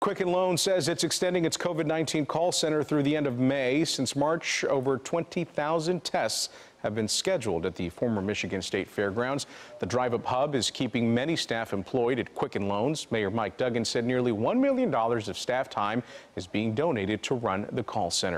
Quicken Loans says it's extending its COVID-19 call center through the end of May. Since March, over 20,000 tests have been scheduled at the former Michigan State Fairgrounds. The drive-up hub is keeping many staff employed at Quicken Loans. Mayor Mike Duggan said nearly $1 million of staff time is being donated to run the call center.